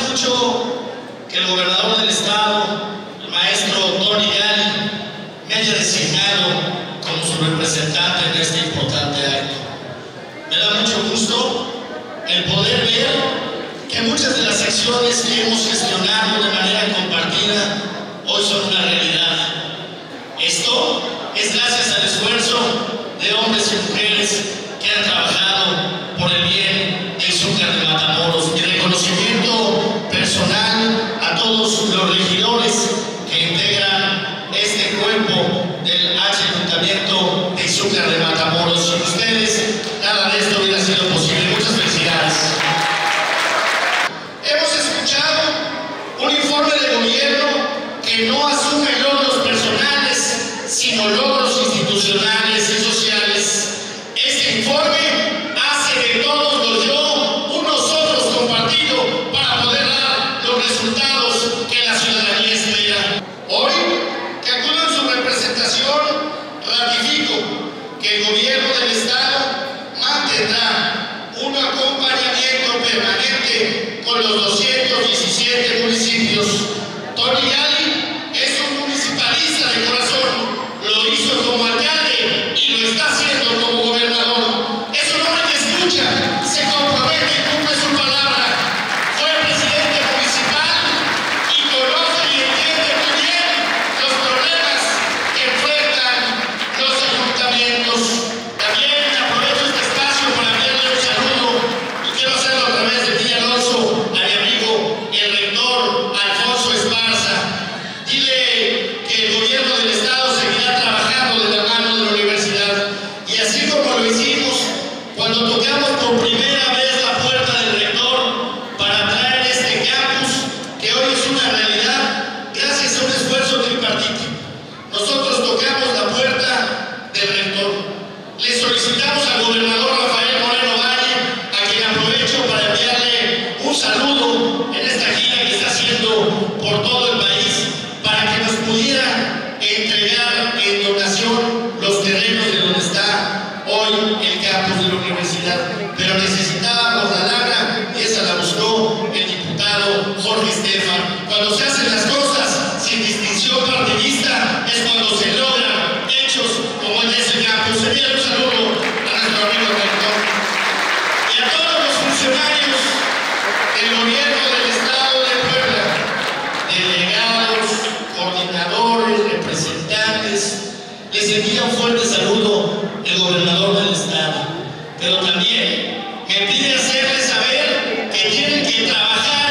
mucho que el gobernador del estado, el maestro Tony Gali, me haya designado como su representante en este importante acto. Me da mucho gusto el poder ver que muchas de las acciones que hemos gestionado de manera compartida hoy son una realidad. Esto es gracias al esfuerzo de hombres y mujeres que han trabajado por el bien del Zúcar de Matamoros. Mi reconocimiento personal a todos los regidores que integran este cuerpo del Ayuntamiento de Zúcar de Matamoros. Sin ustedes, nada de esto hubiera sido posible. Muchas felicidades. Hemos escuchado un informe del gobierno que no asume logros personales, sino logros institucionales y sociales. Este informe hace de todos los yo un nosotros compartido para poder dar los resultados que la ciudadanía espera. Hoy, que acudo en su representación, ratifico que el gobierno del Estado mantendrá un acompañamiento permanente con los 217 municipios. Tony Gali es un municipalista de corazón, lo hizo como alcalde y lo está haciendo como gobernador. Es un hombre que escucha, se compromete y cumple su palabra. Fue presidente municipal y conoce y entiende muy bien los problemas que enfrentan los ayuntamientos. También aprovecho este espacio para enviarle un saludo y quiero hacerlo a través de ti, Alonso, a mi amigo el rector Alfonso Esparza. Dile que el gobierno del Estado seguirá trabajando de la mano de la universidad. Y así como lo hicimos cuando tocamos por primera vez la puerta del rector para traer este campus, que hoy es una realidad gracias a un esfuerzo tripartito. Nosotros tocamos la puerta del rector. Le solicitamos al gobernador Rafael Moreno Valle, a quien aprovecho para enviarle un saludo en esta gira que está haciendo por todo el país, para que nos pudiera entregar en donación los terrenos de donde está hoy el campus de la universidad. Pero necesitábamos la lana y esa la buscó el diputado Jorge Estefan. Cuando se hacen las cosas sin distinción partidista es cuando se logran hechos como en ese campus. Envíale un saludo a nuestro amigo rector y a todos los funcionarios del gobierno del Estado de Puebla, delegados, coordinadores, representantes. Les envía un fuerte saludo el gobernador del Estado, pero también me pide hacerles saber que tienen que trabajar